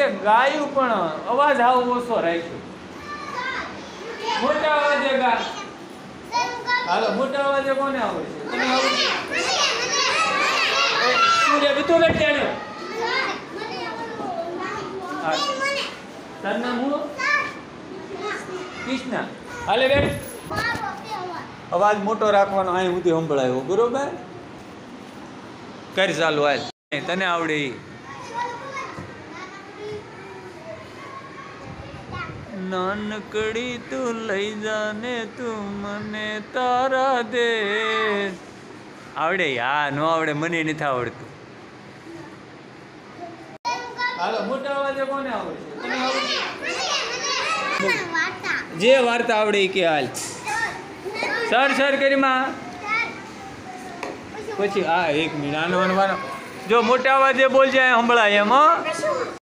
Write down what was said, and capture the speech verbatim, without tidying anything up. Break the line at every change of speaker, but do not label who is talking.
તે ગાયું પણ અવાજ આવો ઓછો રાખ્યો. મોટા અવાજે ગા. હાલો મોટા અવાજે કોને આવડે છે? તને આવડે છે? સૂર્ય બીતો લટ્યાણ્યો. હા તાર નામ હું? કૃષ્ણા. હાલે બેન અવાજ મોટો રાખવાનો અહીં સુધી સંભળાયો બરોબર. કરી ચાલુ હાલ તને આવડે ઈ. નાનકડી તું લઈ જાને તું મને તારા દેશ. આવડે હા નો આવડે મને નથી આવડતું. હાલો મોટા અવાજે કોને આવડે છે? તને આવડે? જે વાર્તા આવડે એ કે હાલ સર સર કરી માં પછી હા એક મિનિટ આનો જો મોટા અવાજે બોલજે સંભળાય એમ.